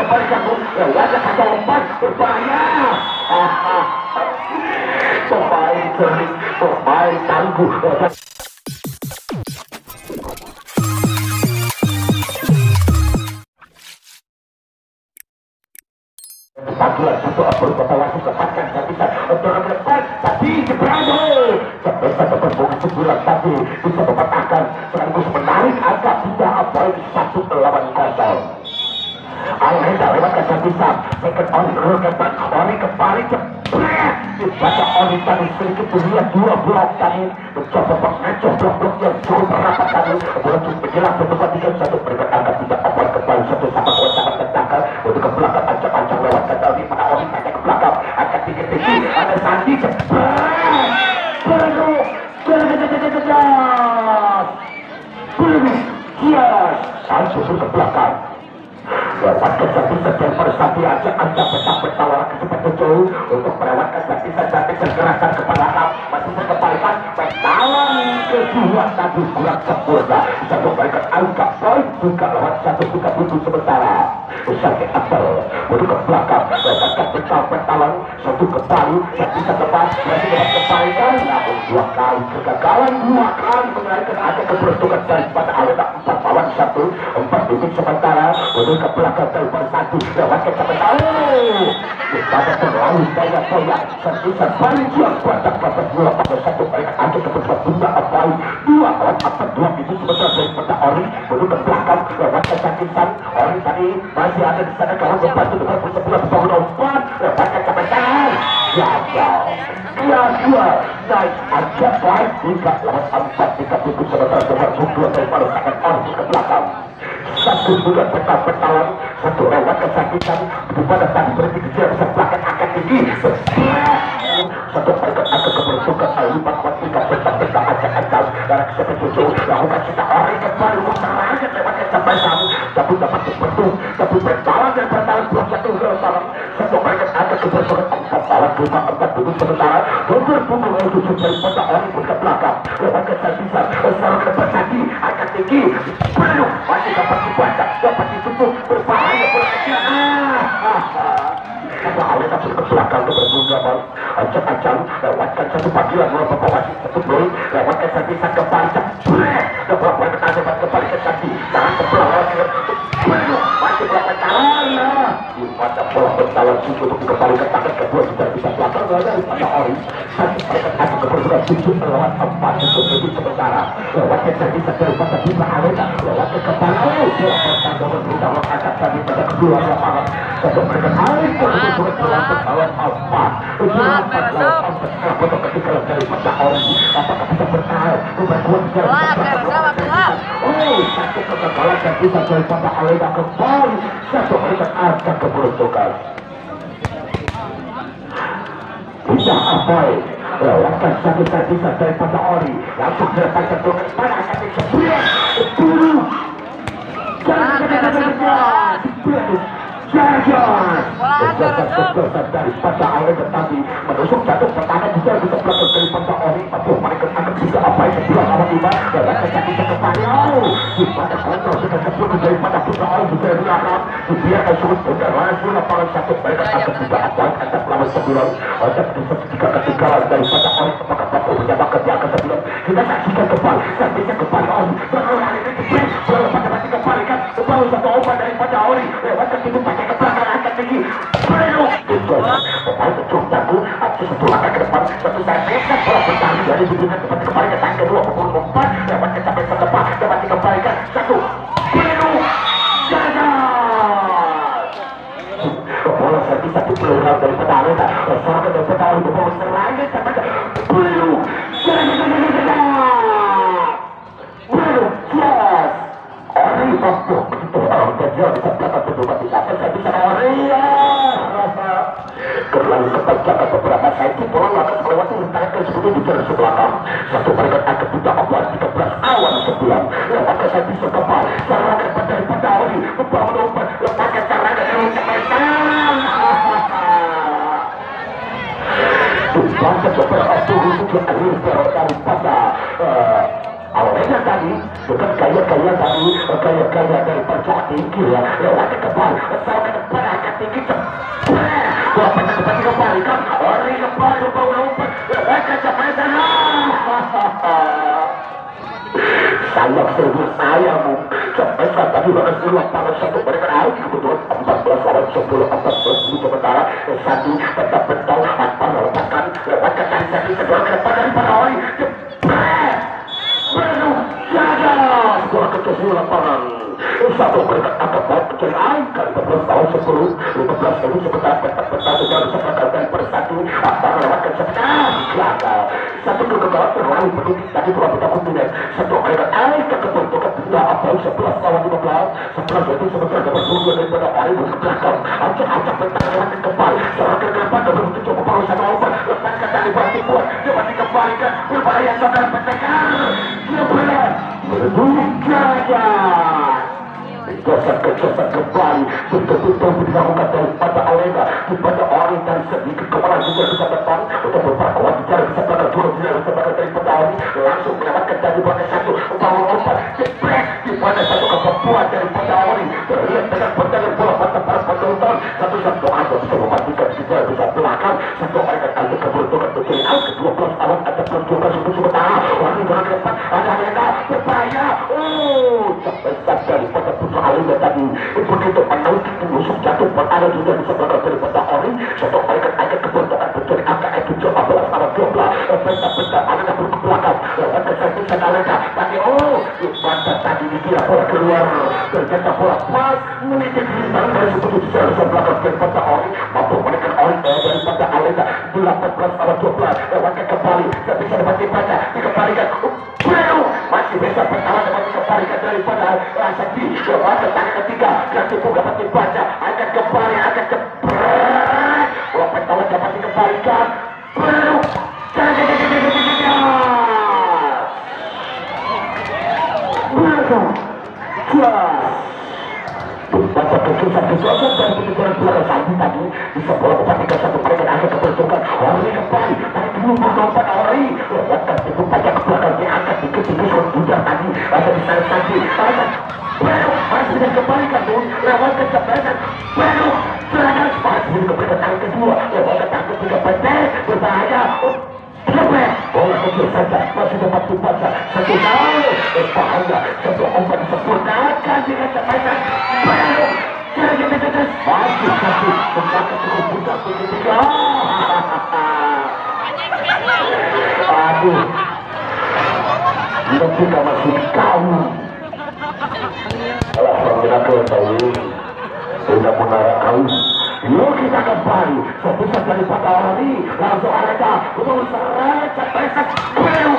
kembali satu wajah satu lompat berbahaya. Pemain sering, pemain tangguh. Panggilan satu apel kota wasit lepaskan kehabisan dorong ke depan tapi Jebrano sampai satu perbuatan sebulan tadi bisa mematahkan sekaligus menarik angka 3 poin 1-0. Alenda lewat ke Sabisa second on Roketan Ori kembali jebret dibaca Ori tadi sedikit dilihat 2 blok tadi mencoba mengacoh blok-blok yang cukup rapat tadi bola cukup menjelang berdebat 3-1 berdebat angka 3 poin kembali satu sama poin sangat tentangkan untuk ke belakang ancang-ancang lewat ke Ori pada Ori tanya ke belakang angka tinggi-tinggi ada Sandi jebret penuh penuh yes Sancho ke belakang lewatkan Sabisa dan Persati ancang-ancang petang-petang kecepatan jauh untuk melewatkan Sabisa dan gerakan kepala Ham masih berkembalikan petalan kedua tadi kurang sempurna bisa memberikan angka poin juga lewat 1-3 sementara Usai Apel untuk ke belakang lewatkan petalan satu kembali Sabisa tepat masih dapat kembalikan namun 2 kali kegagalan 2 kali mengalihkan ada keberuntungan daripada Alenda 4 lawan 1 4 sementara untuk ke belakang telepon satu lewatkan sementara pada terlalu banyak poyak Sabisa banjir batak-batak bola pada satu mereka ada kebetulan 2 lawan 4 sementara daripada Ori untuk ke belakang lewatkan Sakisan Ori tadi masih ada di sana kawan membantu dengan bersebulan bangun umpan lewatkan sementara gagal dua naik aja baik 3 lawan 4 sementara dengan 2 daripada sangat Ori ke belakang satu bulan petang-petalan satu lewat kesakitan kepada tadi berhenti kecil bisa belakang akan tinggi satu pergerakan akan keberuntungan alibat ketika petang-petang acak-acak darah kesempatan tujuh lakukan kita Ori kembali musarangan lewatkan sampai samu tapi dapat berbentuk tapi bertalan dan bertalan belum satu salam satu pergerakan akan keberuntungan 4 sementara berbunga untuk daripada Ori pun ke belakang lewatkan Sabisa sarung depan tadi akan tinggi penuh masih dapat dibaca dapat ditutup berbahaya bola kecil kalau Alenda pun ke belakang ke berbunga ancang-ancang lewatkan satu panggilan bola wasit satu bola lewatkan Sabisa kembali jebret dan bola dapat kembali ke Sandi tangan sebelah penuh masih berapa talan di pada bola bentalan susu untuk kembali ke tangan kedua tidak bisa belakang daripada Ori satu mereka ada keberuntungan 7 lawan 4 untuk lebih sementara lewatkan Sabisa daripada Bima Alenda lewatkan kembali bola pertandingan berulang angkat tadi pada kedua lapangan satu mereka tarik keberuntungan 8 lawan 4 lawan 4 untuk ketika daripada Ori apakah bisa bertahan membuat satu kegagalan dan bisa daripada Alenda kembali satu mereka angkat keberuntungan tidak apoy lewatkan Sabisa daripada Ori langsung dilepaskan ke depan akan disebut buru daripada Alenda tadi menusuk jatuh pertahanan juga bisa belakang daripada Ori tapi mereka akan bisa apoy sebelah lawan 5 lewatkan Sabisa kembali pada kontrol sudah sebut daripada Putra Ori bisa dilarang dibiarkan surut benar langsung lapangan satu mereka akan tidak apoy antara lawan 9 ada ketinggalan daripada Ori apakah mampu menyamakan di angka 9 kita saksikan kembali Sabisa kembali Ori berulang ini jebret bola pada kembali kan baru satu obat daripada Ori lewatkan pintu pakai ke belakang angkat tinggi penuh pemain kecil jago aksi satu langkah ke depan satu saya pesan bola bertahan dari hubungan dapat kembali ke tangga 24 lewatkan sampai ke depan dapat dikembalikan satu penuh gagal bola Sabisa dipeluang daripada Alenda serangan daripada Ori membawa serangan sampai ke penuh yes Ori mampu begitu dia bisa belakang berdua tidak Sabisa Ori terlalu kepanjangan beberapa saiki bola akan melewati rintangan ke sebelum di jalan sebelakang satu mereka akan tidak membuat 13 awal 9 lewatkan Sabisa kembali serangan daripada Ori membangun umpan lepaskan serangan yang kemenang tumpahkan beberapa turun ke akhir daripada gaya tadi, bukan gaya-gaya tadi, gaya-gaya dari percok tinggi ya, lewat ke depan, saya ke depan agak tinggi cepet, gua pernah kembali kan, ori kembali lompat, lewat ke depan sana. Sayang seribu sayangmu, cepet tadi bahkan di lapangan satu mereka out kebetulan 14 lawan 10 14 dulu sementara satu tetap betul tanpa melepaskan lewat ke tadi segera ke depan dari para ori cepet penuh jaga skor kecil di lapangan satu mereka agak baik kecil angka 15 lawan 10 15 ini sebentar tetap betul sudah sepakat dan persatu apa melewatkan sebentar jaga satu kegagalan terlalu penuh tadi dua kita kumpulkan satu mereka angka kebentukan tidak apa 11 lawan 15 11 itu sebentar dapat dua daripada hari ke belakang acak-acak bentar lewatkan kembali serahkan ke depan dan berhenti coba baru satu obat lepaskan tadi berarti buat dapat dikembalikan berbahaya saudara pencegahan dia berat berduka Geser kembali betul-betul dilakukan daripada Alena kepada Ori dan sedikit kepala juga bisa depan untuk beberapa waktu cara bisa belakang dua tidak bisa belakang daripada Ori langsung melewatkan dari pada satu bawa obat jepret di pada satu kemampuan daripada Ori terlihat dengan pandangan bola mata para penonton satu-satu ada bisa mematikan juga bisa belakang satu mereka ada keberuntungan kecil ke-12 awal ada peruntungan untuk sementara Ori berada depan ada Alena berbahaya cepet daripada putra Alena tadi begitu menauti musuh jatuh berada juga di sebelah daripada Ori satu mereka ada keberuntungan betul angka itu 15 awal 12 benda-benda Alena perlu ke belakang ada kesakitan Alena tadi pada tadi dikira bola keluar ternyata bola pas menitik tangan dari sebelah belakang daripada Ori mampu menekan Ori daripada Alena 18 awal 12 lewatkan kembali tidak bisa dapat dibaca dikembalikan masih bisa pertama dapat dikembalikan daripada Sakti lewat tangan ketiga yang cukup dapat dibaca akan kembali akan jebret bola pertama dapat dikembalikan baru baca kesusahan dan penyegaran belakang Sakti tadi bisa bola kepada satu mereka akan keberuntungan Ori kembali tadi dulu berlompat Ori lewatkan itu baca ke belakang diangkat dikit-dikit suruh bujar tadi ada di sana Sakti baru masih bisa kembalikan tuh lewat kecepatan baru serangan masih bisa kembalikan tangan kedua lewat tangan ketiga pendek berbahaya cepet bola kecil saja masih dapat dibaca satu kali berbahaya sebelum obat disempurnakan dengan cepatan baru masih satu membaca cukup mudah begitu aduh ketika masih kamu alhamdulillah tahu sudah menara kau yuk kita kembali sebesar daripada Ori langsung ada untuk seret cepet baru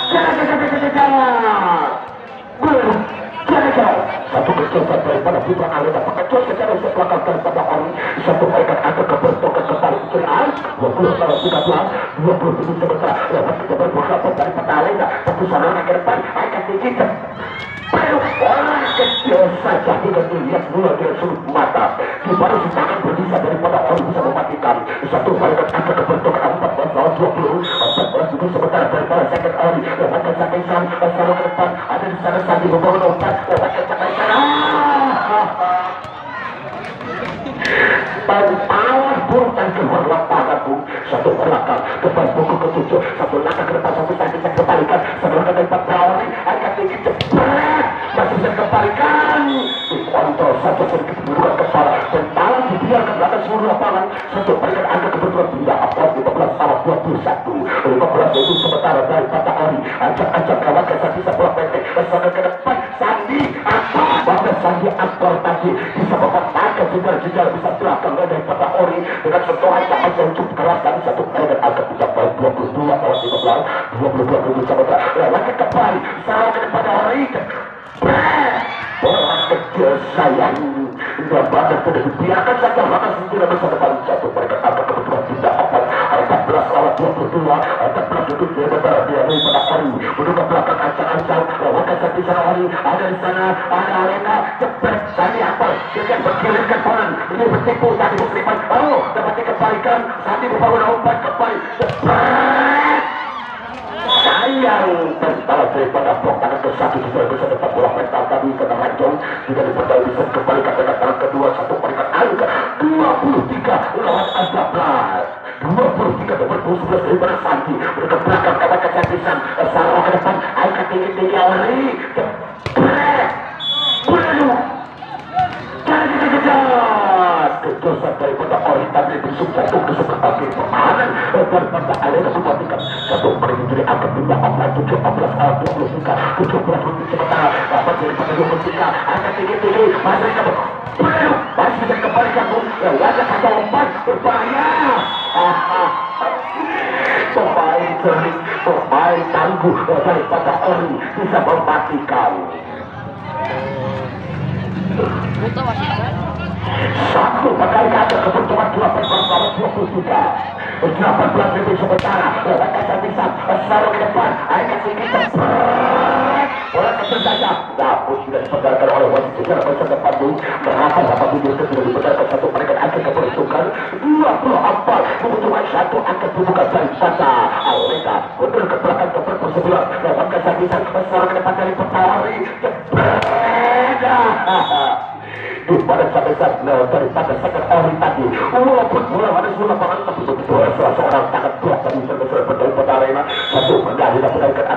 satu kecocokan daripada putra Alena pengecut secara belakang daripada Ori satu mereka akan keberuntungan kembali keceriaan 20 lawan 13 20 ini sebentar lewat kita berbuka daripada Alena satu sarangan ke depan akan tinggi baru orang kecil saja tidak dilihat mulai dari sudut mata di baru tangan berbisa daripada Ori bisa mematikan satu mereka akan keberuntungan 14 lawan 20 14 ini sebentar daripada second Ori lewat ke Sakisan selalu ke depan ada di sana Sandi membangun obat lewat ke Sakisan awas buruk dan keluar lapangan pun satu belakang depan buku ketujuh satu langkah ke depan satu sakit saya kembalikan sebelum ke depan Ori agak tinggi cepet masih bisa kembalikan dikontrol satu sedikit kedudukan kepala dan tangan dibiarkan ke atas seluruh lapangan satu berikan angka kebetulan tidak apa 15 awal 21 15 itu sementara daripada Ori acak-acak kawan ke Sandi sebelah pendek kesana ke depan Sandi apa bahwa Sandi aktor tadi bisa mematahkan jejar-jejar bisa belakang daripada Ori dengan sentuhan tangan yang cukup keras dari satu dan agak bisa baik 22 awal 15 22 itu sementara lewat kembali salah kepada Ori bola kecil sayang tidak banyak sudah dibiarkan saja maka tidak bisa depan satu mereka agak kebetulan tidak apa 14 lawan 22 14 itu dia benar dia daripada Ori menunggu belakang ancang-ancang lewat di sana Ori ada di sana ada Alena cepet tadi apa dengan berkirimkan bola ini bertipu tadi berkelipan dapat dikembalikan Sandi membangun obat kembali cepet sayang mental daripada blok tangan ke satu sudah bisa dapat bola mental tadi kena rancong jika diperdaya bisa kembali ke tangan kedua satu peringkat angka 23 lawan 14 23 berpuluh 11 dari Santi mereka belakang kawan kecantikan Sarah ke depan angka tinggi-tinggi awali jebret bulu jadi kejar kejosan daripada orang tadi besok jatuh ke seperti pertahanan daripada Alena Bupatikan satu menjadi angka 15 17 23 17 untuk sementara dapat daripada 23 angka tinggi-tinggi masih ke bulu masih bisa kembali kampung wajah kata umpan berbahaya pemain tangguh daripada Ori bisa mematikan satu bakal kata kebutuhan 18 lebih sementara mereka bisa separuh ke depan akan sedikit bola kecil saja namun sudah dipegarkan oleh wasit secara masa depan berapa dapat video sudah dipegarkan satu mereka akan keperhitungan 24 kebutuhan satu akan dibuka dari pada Alena mundur ke belakang ke persebulan lewat kesakitan separuh ke depan dari petawari di pada saat daripada second Ori tadi walaupun bola pada sebuah lapangan tapi begitu salah seorang tangan kuat tadi serba-serba dari pada Arena satu medali dapatkan